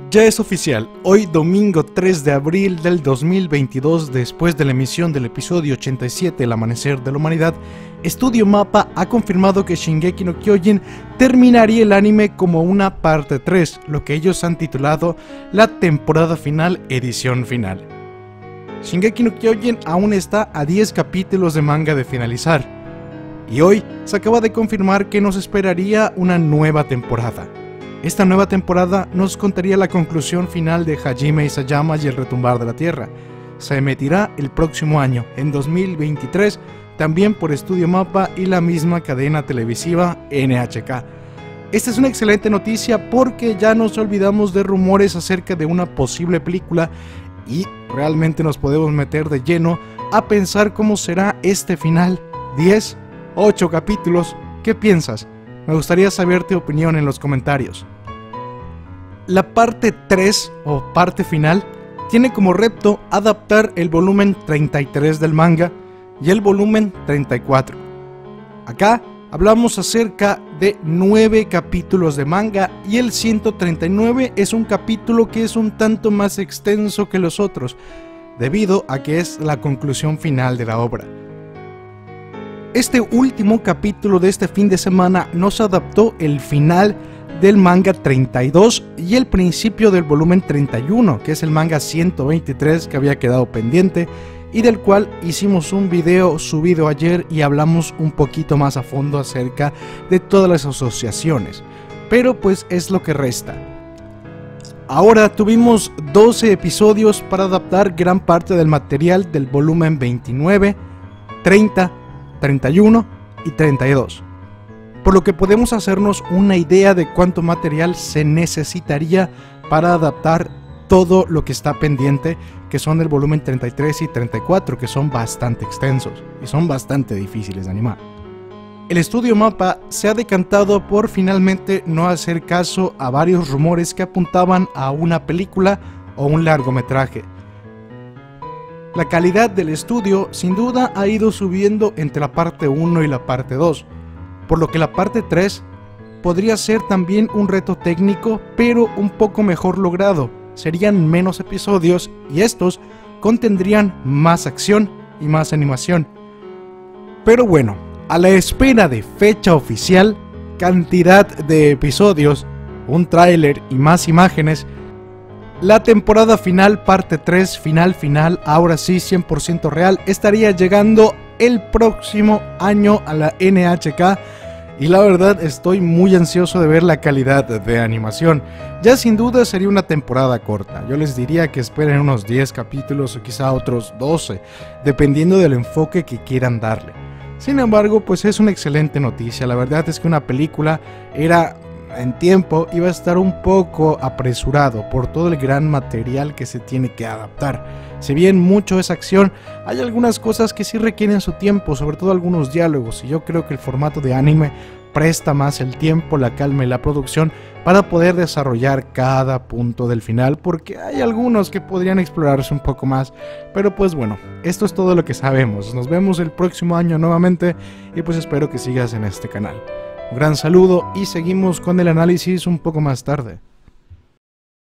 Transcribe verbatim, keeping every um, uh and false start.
Ya es oficial, hoy domingo tres de abril del dos mil veintidós, después de la emisión del episodio ochenta y siete El Amanecer de la Humanidad, Estudio Mappa ha confirmado que Shingeki no Kyojin terminaría el anime como una parte tres, lo que ellos han titulado la temporada final, edición final. Shingeki no Kyojin aún está a diez capítulos de manga de finalizar, y hoy se acaba de confirmar que nos esperaría una nueva temporada. Esta nueva temporada nos contaría la conclusión final de Hajime Isayama y el retumbar de la tierra. Se emitirá el próximo año, en dos mil veintitrés, también por Estudio Mappa y la misma cadena televisiva N H K. Esta es una excelente noticia porque ya nos olvidamos de rumores acerca de una posible película y realmente nos podemos meter de lleno a pensar cómo será este final. diez, ocho capítulos, ¿qué piensas? Me gustaría saber tu opinión en los comentarios. La parte tres, o parte final, tiene como reto adaptar el volumen treinta y tres del manga y el volumen treinta y cuatro. Acá hablamos acerca de nueve capítulos de manga y el ciento treinta y nueve es un capítulo que es un tanto más extenso que los otros, debido a que es la conclusión final de la obra. Este último capítulo de este fin de semana nos adaptó el final del manga treinta y dos y el principio del volumen treinta y uno, que es el manga ciento veintitrés que había quedado pendiente y del cual hicimos un video subido ayer y hablamos un poquito más a fondo acerca de todas las asociaciones, pero pues es lo que resta. Ahora tuvimos doce episodios para adaptar gran parte del material del volumen veintinueve, treinta, treinta y uno y treinta y dos, por lo que podemos hacernos una idea de cuánto material se necesitaría para adaptar todo lo que está pendiente, que son el volumen treinta y tres y treinta y cuatro, que son bastante extensos y son bastante difíciles de animar. El Estudio Mappa se ha decantado por finalmente no hacer caso a varios rumores que apuntaban a una película o un largometraje. La calidad del estudio sin duda ha ido subiendo entre la parte uno y la parte dos, por lo que la parte tres podría ser también un reto técnico, pero un poco mejor logrado. Serían menos episodios y estos contendrían más acción y más animación. Pero bueno, a la espera de fecha oficial, cantidad de episodios, un tráiler y más imágenes, la temporada final parte tres, final final, ahora sí cien por ciento real, estaría llegando el próximo año a la N H K y la verdad estoy muy ansioso de ver la calidad de animación. Ya sin duda sería una temporada corta, yo les diría que esperen unos diez capítulos o quizá otros doce, dependiendo del enfoque que quieran darle. Sin embargo, pues es una excelente noticia. La verdad es que una película era en tiempo iba a estar un poco apresurado por todo el gran material que se tiene que adaptar. Si bien mucho es acción, hay algunas cosas que sí requieren su tiempo, sobre todo algunos diálogos, y yo creo que el formato de anime presta más el tiempo, la calma y la producción para poder desarrollar cada punto del final, porque hay algunos que podrían explorarse un poco más, pero pues bueno, esto es todo lo que sabemos. Nos vemos el próximo año nuevamente y pues espero que sigas en este canal. Un gran saludo y seguimos con el análisis un poco más tarde.